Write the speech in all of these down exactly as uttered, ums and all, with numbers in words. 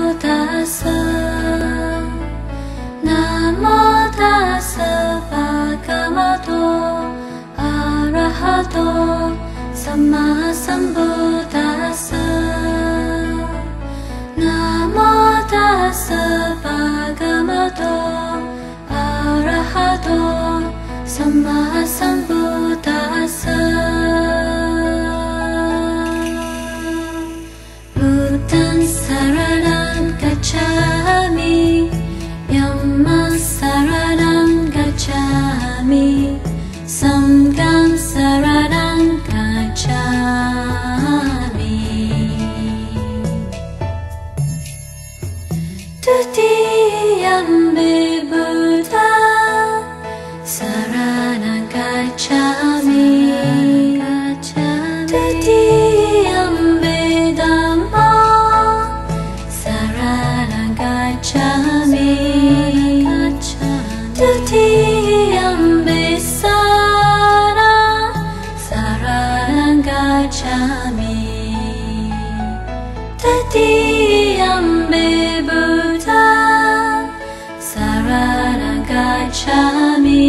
タスナモタスバガバトアラハトサンマサンブッダスナモタスバガバトアラハトサンマサンブッダスSaranam gacchami Yamma saranam gacchami Sangham saranam gacchami Tutiyampi Buddha saranam gacchami Tutiyampi Dhamma Gacchami Tutiyampi Sara Saranam Gacchami Tutiyampi Buddha Saranam Gacchami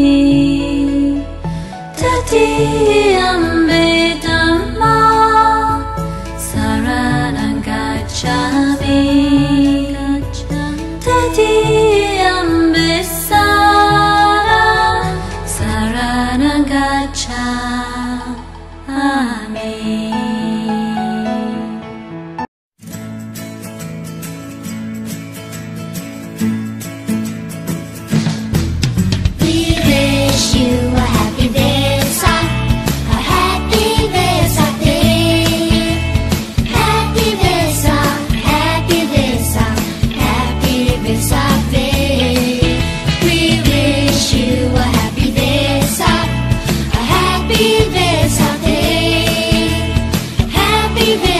Tutiyampi Dhamma Saranam Gacchami Tutiyampi Sara Saranam Gacchami We wish you a happy Vesak, a happy Vesak day. Happy Vesak, happy Vesak, happy Vesak day. We wish you a happy Vesak, a happy Vesak day. Happy Vesak.